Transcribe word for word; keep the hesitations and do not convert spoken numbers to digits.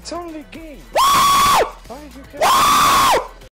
It's only game. Why did you kill me?